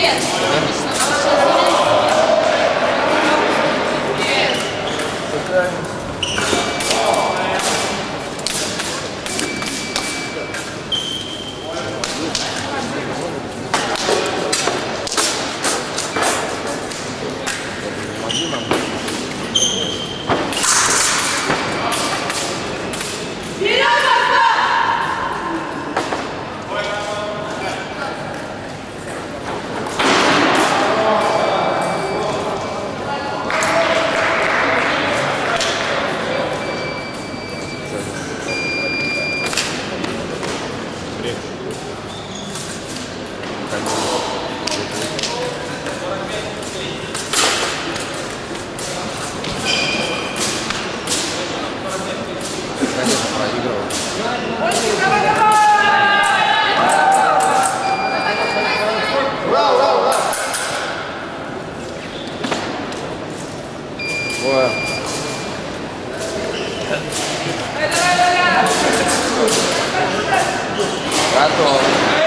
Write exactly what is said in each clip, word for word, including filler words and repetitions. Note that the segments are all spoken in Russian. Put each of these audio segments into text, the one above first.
Готов.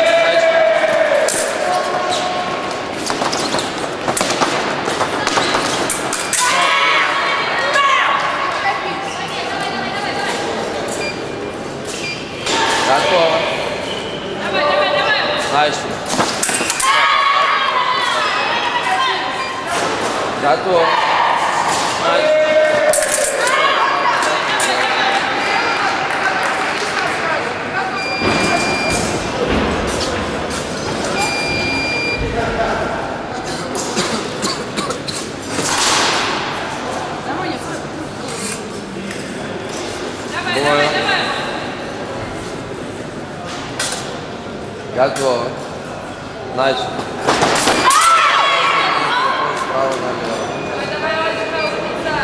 Готово. Давай, давай, давай. Дальше. Готово. Дальше. Давай, давай. Готово. Начали. Справа налево. Давай, давай, давай, умница.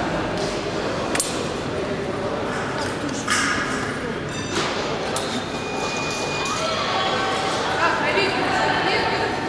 Так, Равик, нет,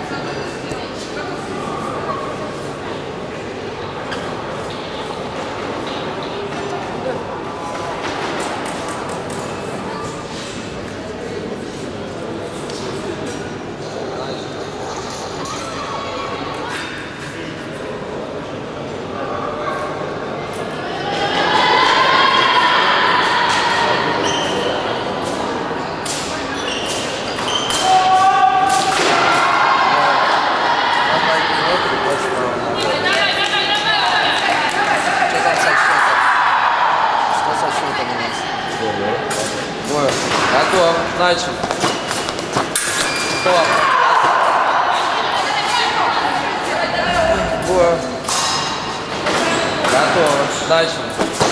Готово. Начали. Стоп. Бой. Готово. Начали.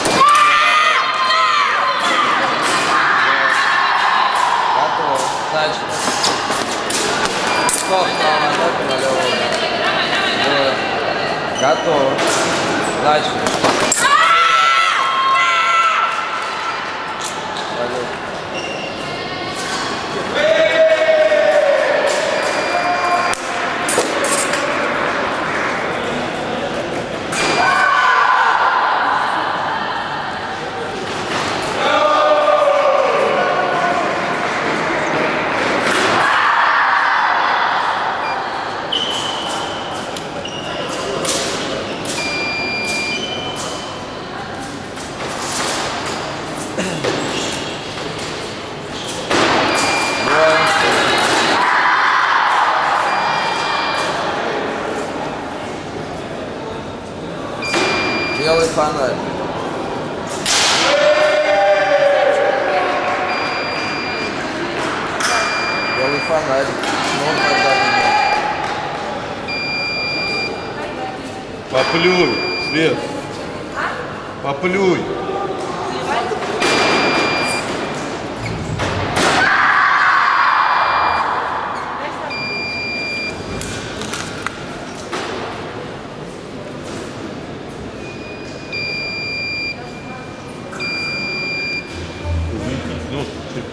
Готово. Начали. Стоп. Право атака налево. Бой. Готово. Начали. Белый фонарь. Белый фонарь. Ну, тогда Поплюй, Свет. Поплюй. Ну, ты...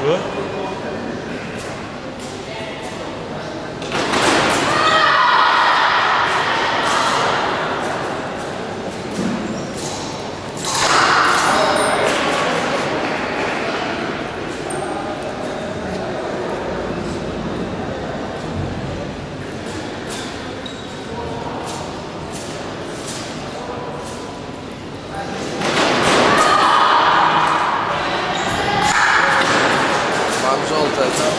Что? Вам желтая карточка.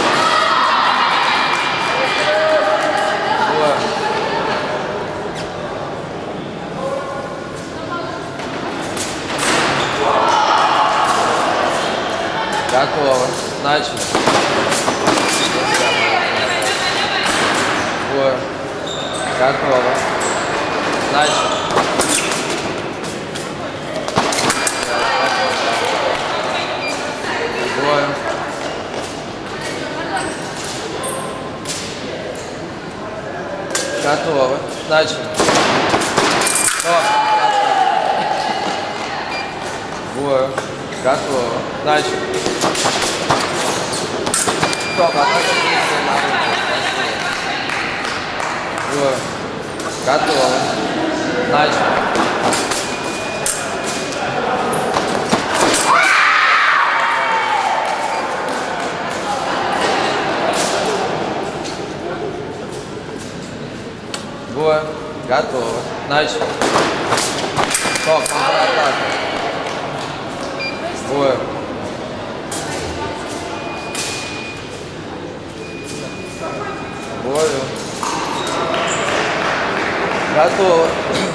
Двое. Готово. Начали. Двое. Готово. Начали. Двое. Готово. Начали. Стоп. Двое. Готово. Начали. Стоп. Атака действия на руку. Двое. Готово. Начали. Двое. Готово. Начали. Стоп. Контратака. Двое. Двое. Готово.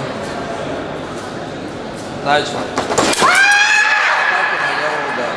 Начали. Атака на левый удар.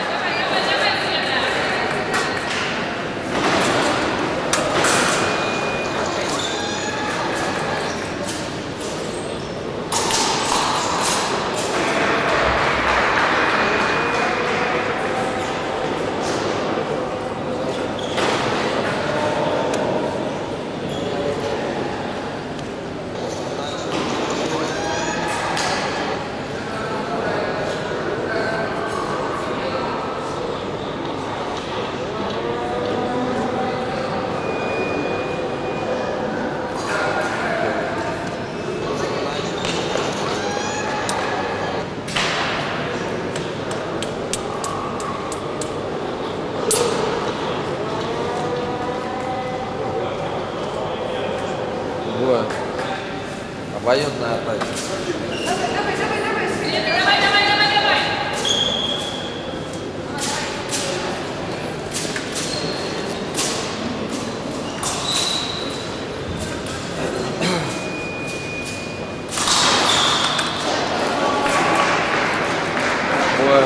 Двое. Обоюдная атака. Давай, давай, давай, давай. Двое.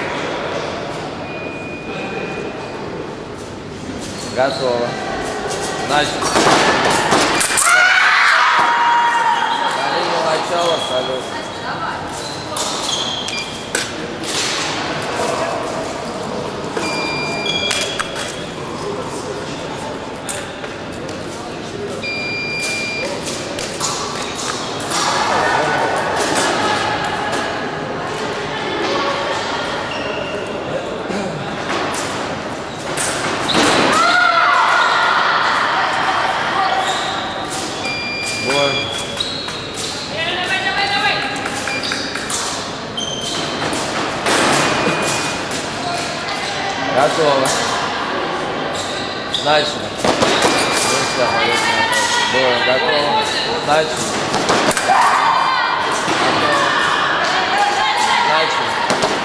Готово. Начали. На линию начала салют. Двое. Давай, давай, давай. Готово. Начали. Быстро, обоюдная атака. Двое. Готово. Начали. Готово. Начали.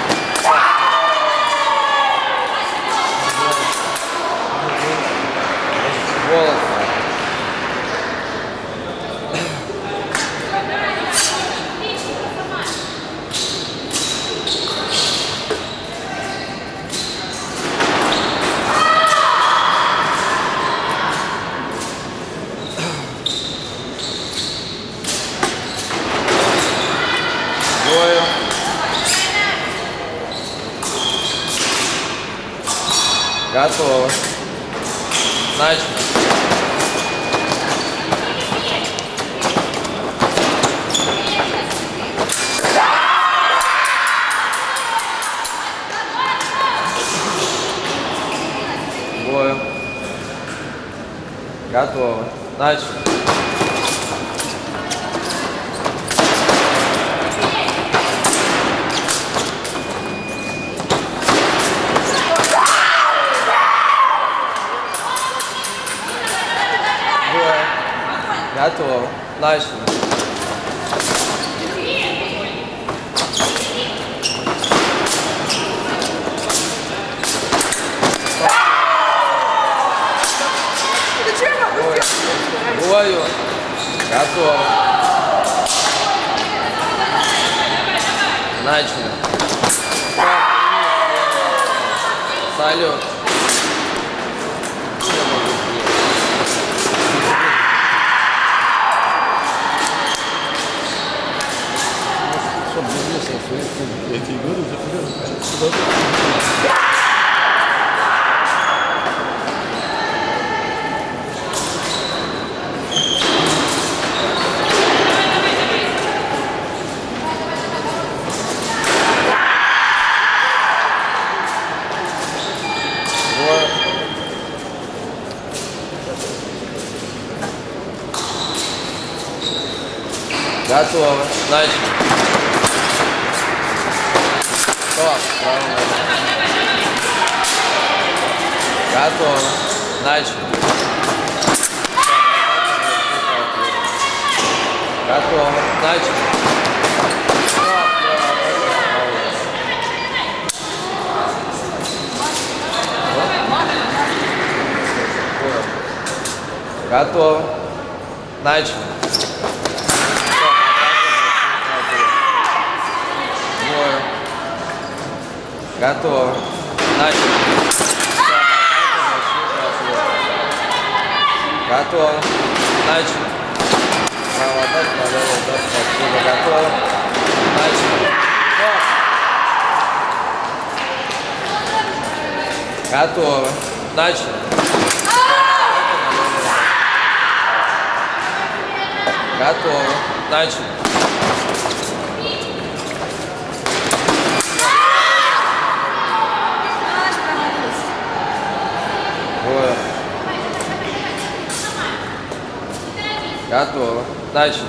Волос. Двое. Готово. Начали. Двое. Готово. Начали. Двое. Готово. Начали. Двое. Готово. Начали. Салют. Я тебе говорю, закрывай. Готово. Начали. Стоп. Готово. Начали. Готово. Начали. Готово. Начали. Готово. Начали. Готово. Начали. Право отдать, налево отдать. Спасибо. Готово. Начали. Готово. Начали. Готово. Начали. Готово. Начали.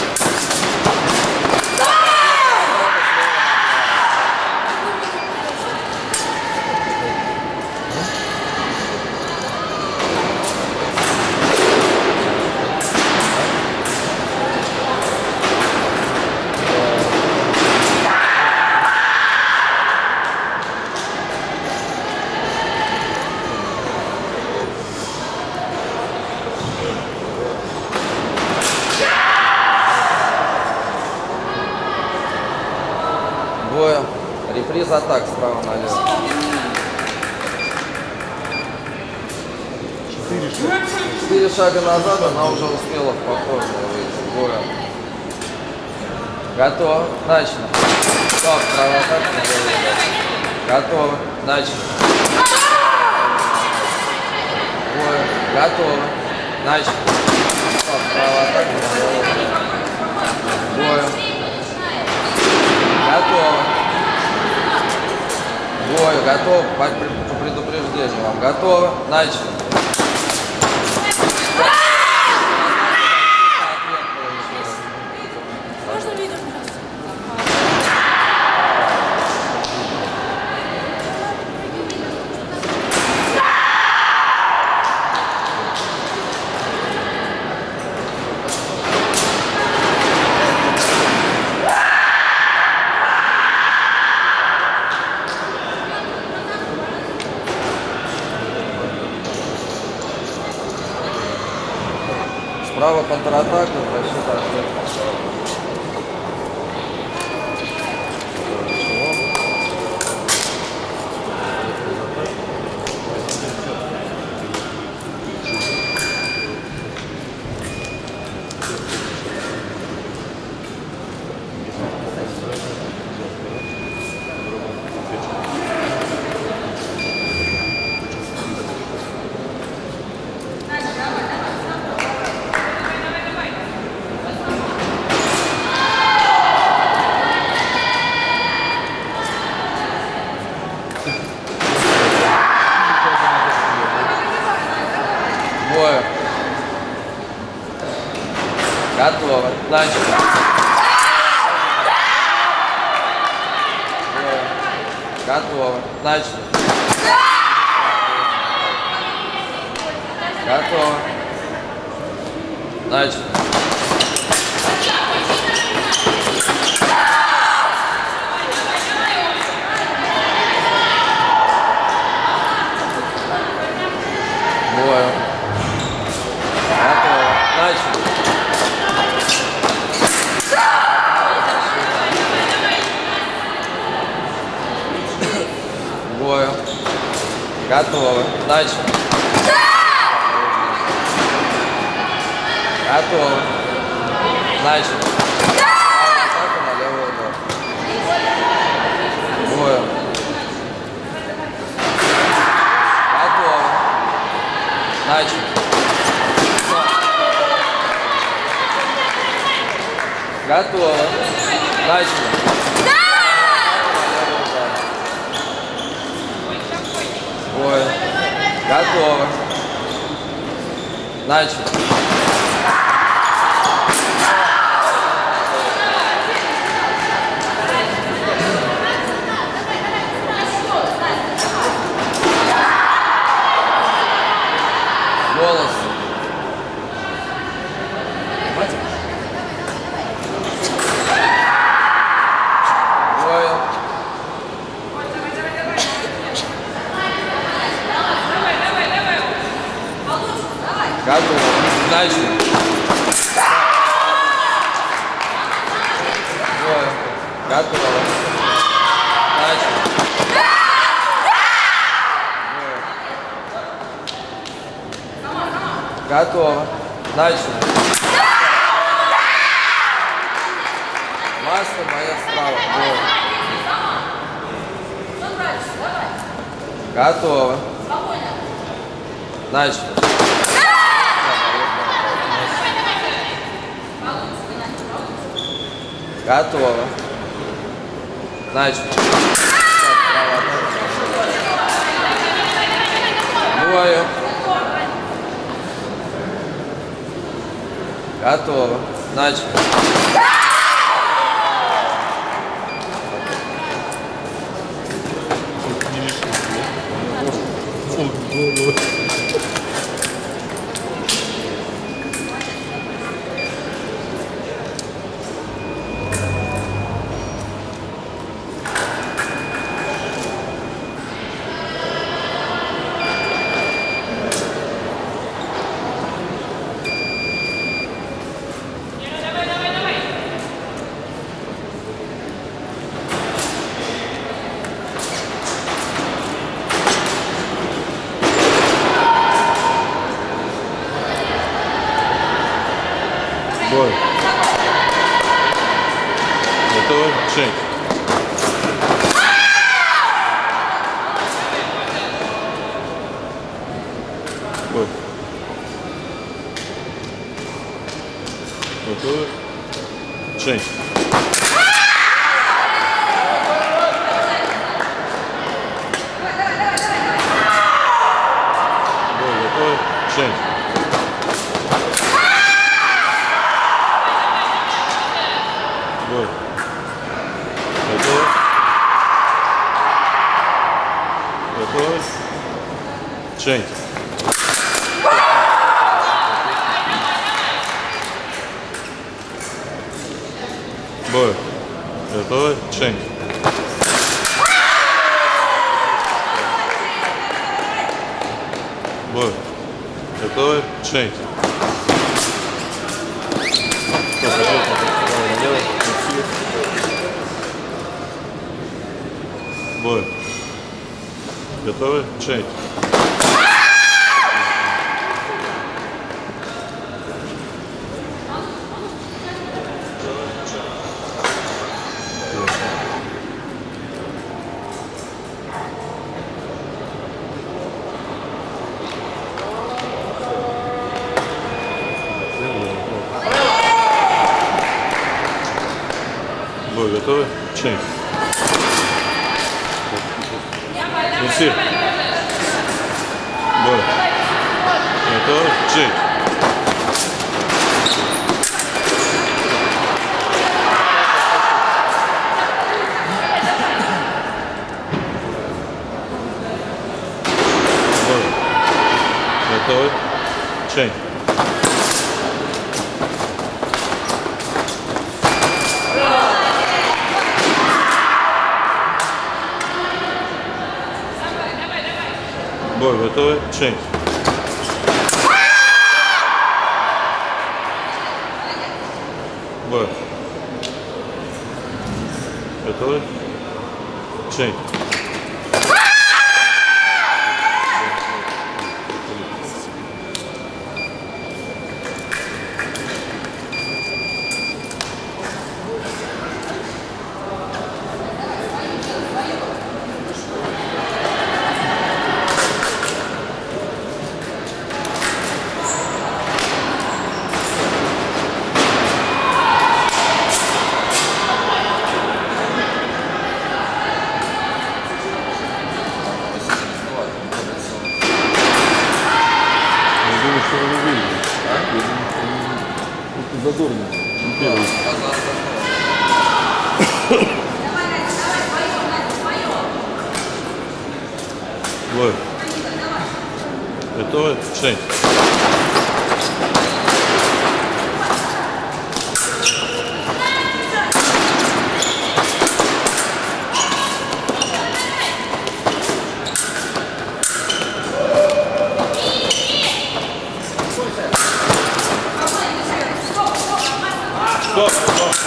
Двое. Реприз атак справа налево. Четыре шага. Четыре шага назад, она уже успела в повторную выйти. Двое. Готово. Начали. Стоп, справа атака. Готово. Начали. Двое. Готово. Начали. Стоп, справа атака. Двое. Готово. Двое. Готово. По предупреждению вам. Готово. Начали. Можно видео? Справа контратака, защита ответ. Начали. Готово. Начали. Готово. Начали. Бою. Готово. Начали. Бою. Готово. Начали. Готово. Начали. Атака на левую ногу. Бою. Готово. Начали. Готово. Начали. Бой. Готово. Начали. Голос. Бой. Готово. Начали. Бой. Готово. Начали. Бой. Готово. Начали. Масло моя справа. Бой. Готово. Начали. Готово. Начали. Бою. Готово. Начали. Бой. Готовы? Шесть. Бой. Готовы? Шесть. Бой. Готовы? Шесть. Бой. Готовы? Готовы? Шесть. Бой. Готовы? Шесть. Бой. Готовы? Шесть. Бой. Готовы? Шесть. Бой. Готовы? Шесть. Merci. Бой. Готовы? Шесть. Готовы? Чейн. Бой, готовы? Чейн. Бой. Готовы? Чейн. Задорно. Первый. Бой. Готовы? Чейн. Стоп, стоп.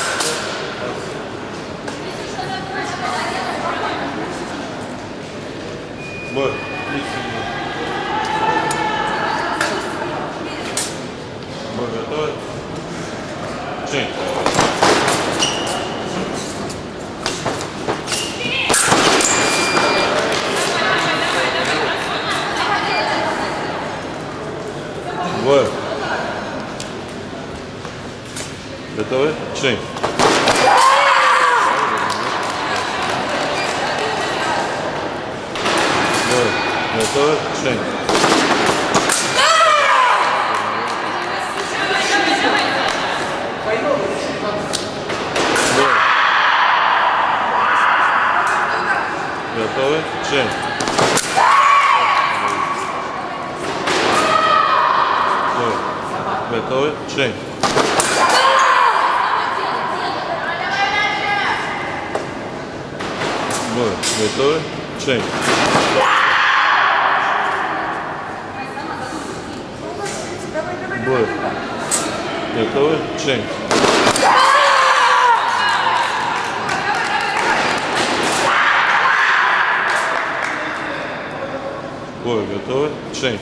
Бой. Бой, готовы? Чейн. Бой. Готовы? Чейн. Бой. Готовы? Чейн. Бой. Готовы? Чейн. Бой. Готовы? Чейн. Бой. Готовы? Чейн. Бой. Готовы? Чейн. Бой. Готовы? Чейн.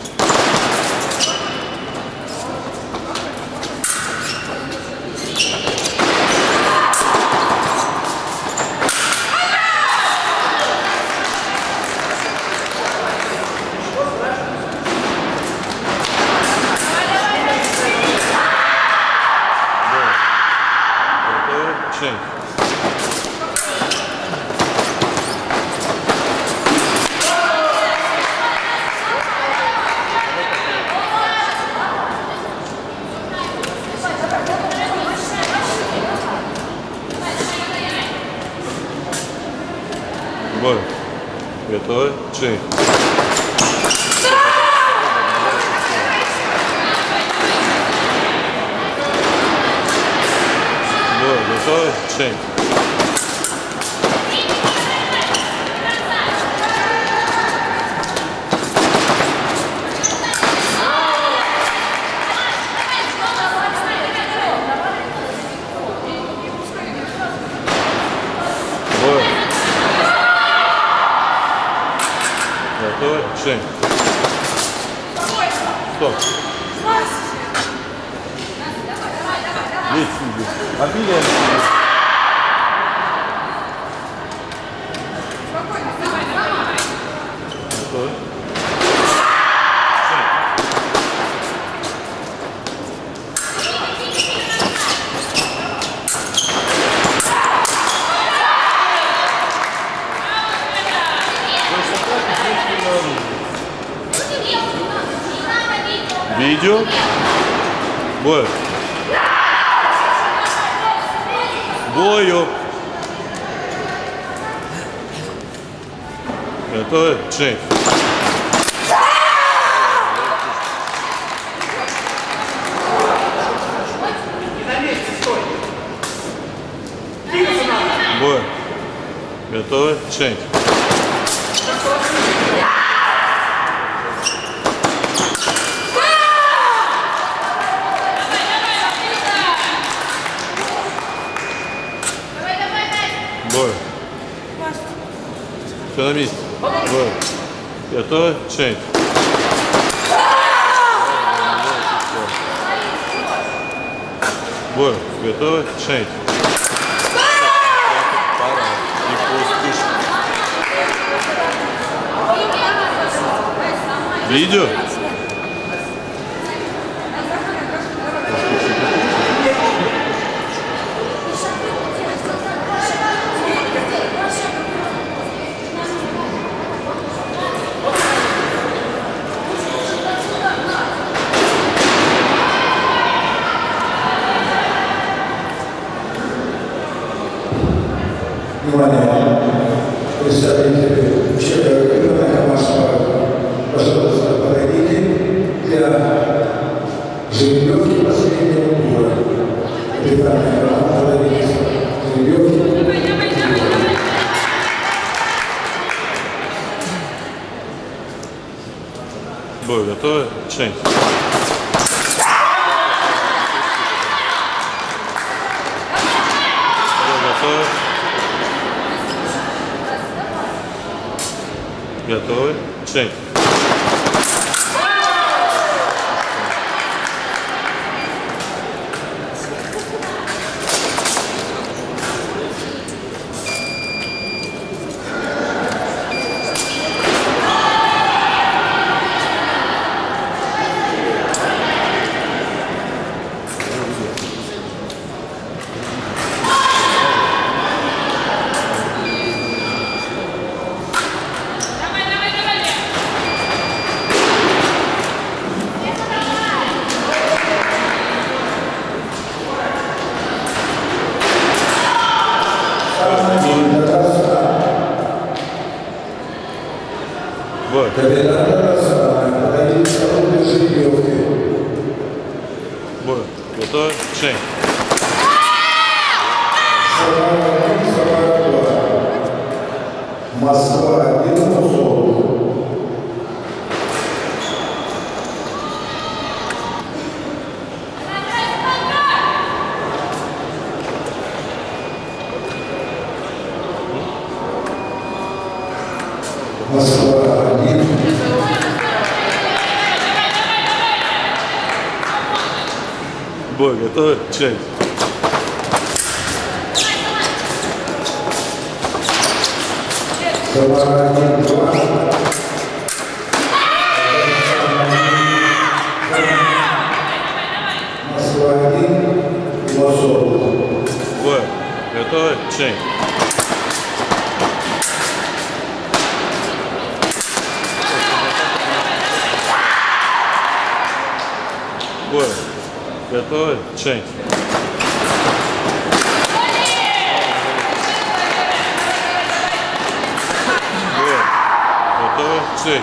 Чейн. Бой. Готовы? Чейн. Бой. Готовы? Чейн. Бой. Готовы? Чейн. Стоп. Есть сиди. Обилие. Готовы? Видео. Бой. Бою. Готовы? Чейн. change. Бой. Все на месте. Бой. Готовы? Change. Бой. Готовы? Change. Видео? Внимание, представители учебного класса, пожалуйста, подойдите для жеребьевки последнего тура. Подойдите жеребьевки. Бой, готовы? Change. Готовы? Готовы? Change. Бой. Бой. Готовы? Change. Москва, один узор. Москва, один. Бой, готовы? Change. Самара, один, два. Москва, один. Лосов. Бой, готовы? Change. Бой, готовы? Change. Бой, готовы? Change.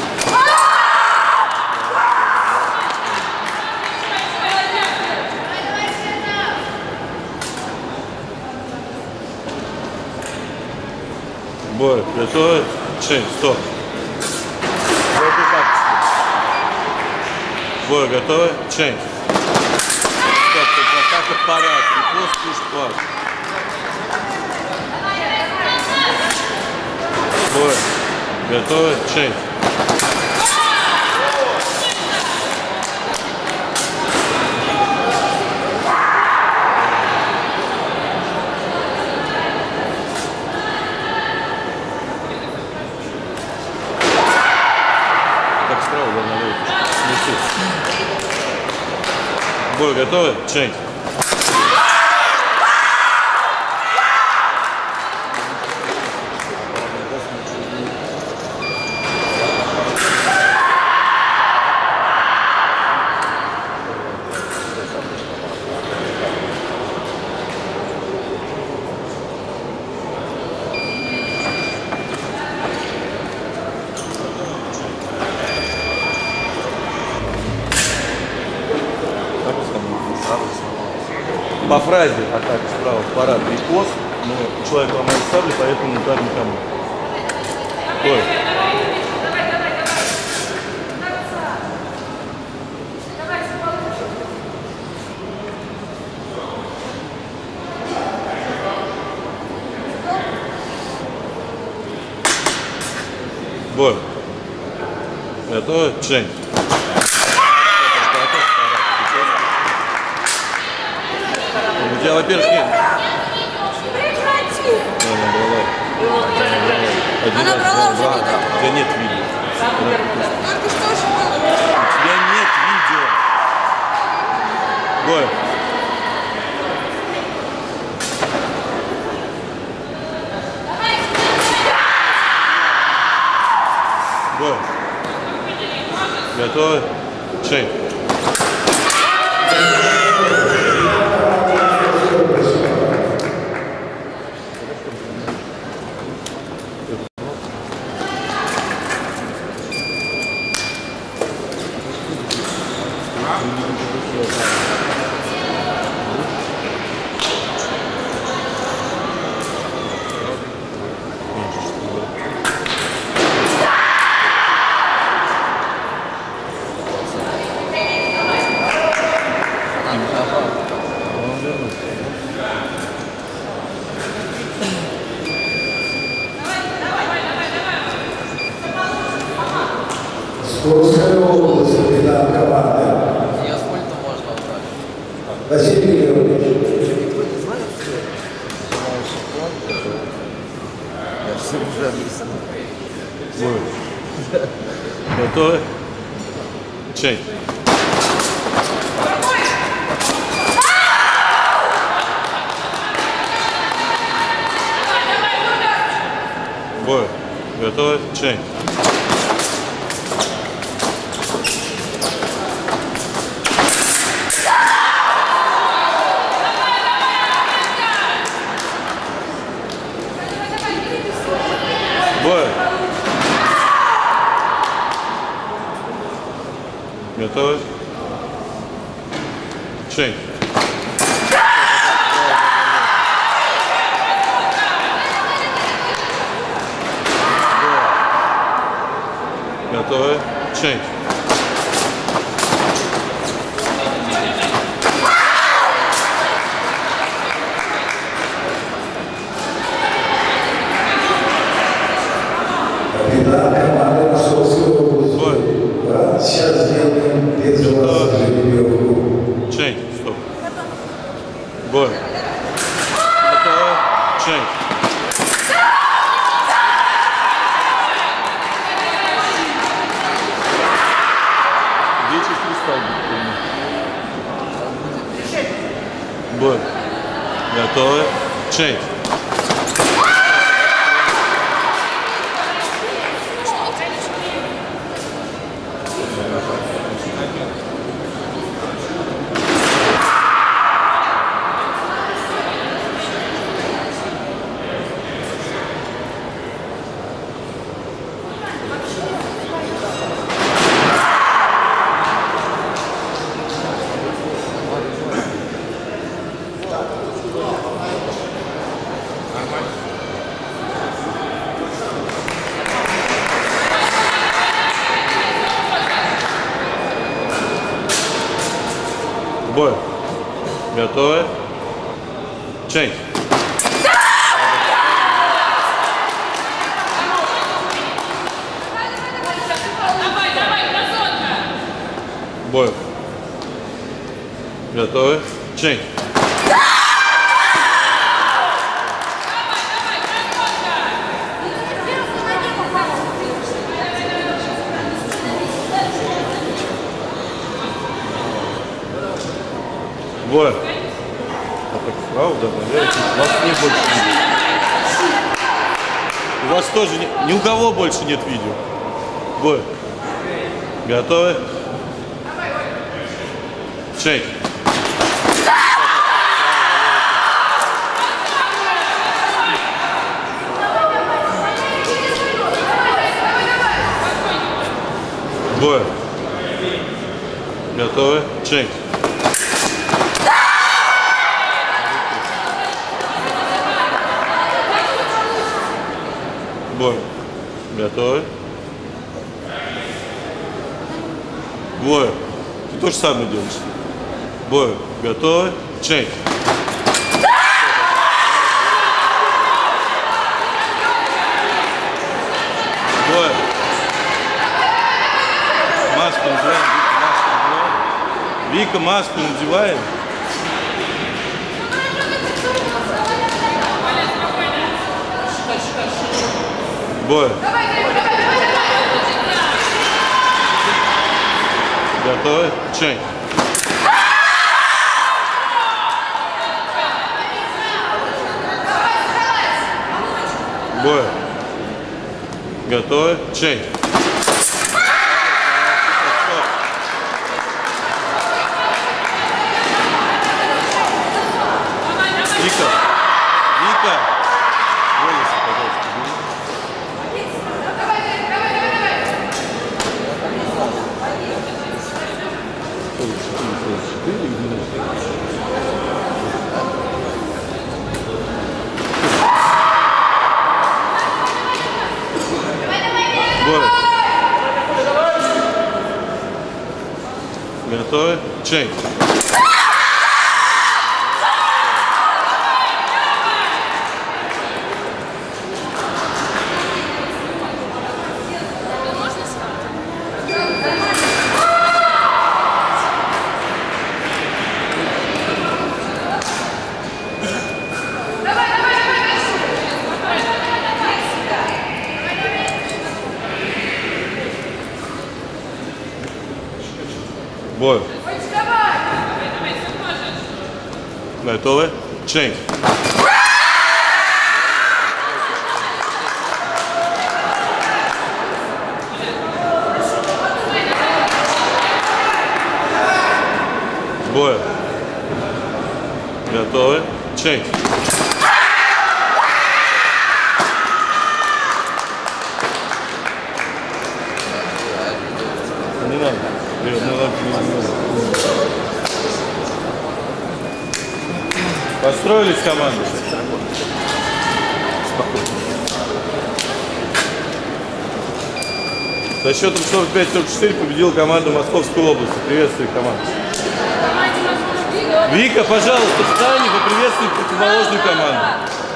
Бой, готовы? Change. Стоп. Бой, готовы? Change. Стоп, стоп, атака, парад, репост, пуш-пас. Бой, готовы? Change. Так справа, да, налево. Бой, готовы? Change. По фразе атака справа, парад, репост, но человек ломает сабли, поэтому удар никому. Бой. Бой. Готовы? Жень. У тебя, во-первых, нет. Прекрати! Она брала. Один Она раз, брала уже два. видео. У тебя нет видео. Только что же было. У тебя нет видео. Бой. Бой. Готовы? Шей. Скорская область, капитан команды. Я сколько можно убрать? Василий Георгиевич. Я все уже объяснил. Бой. Готовы? Шей. Бой. Готовы? Шей. Бой. Готовы? Шей. Готовы? Шей. Капитан команды Московской области. Бой. Сейчас сделаем без вас жеребьевку. Шей. Стоп. Бой. Готовы? Шей. Где через кристалл будет? Бой. Готовы? Шей. Бой. Готовы? Шей. Давай, давай, красотка! Бой. Готовы? Шей. Бой. А так правда, добавляете? Вас не больше нет. У вас тоже не, ни у кого больше нет видео. Бой. Готовы? Шей. Бой. Готовы? Шей. Бой. Готовы? Двое. Ты то же самое делаешь. Бой. Готовы? Чей. Бой. Маску надеваем. Вика, маску надеваем. Бой. Готовы? Чей. Бой. Готовы? Чей. Вика. Вика. Волосы, пожалуйста, бери. Бой. Готовы? Чей. Бой. Готовы? Чей. Бой. Готовы? Чей. Не надо. Не надо. Построились команды. Со счетом сорок пять сорок четыре победила команда Московской области. Приветствую команду. Вика, пожалуйста, встань и поприветствуй противоположную команду.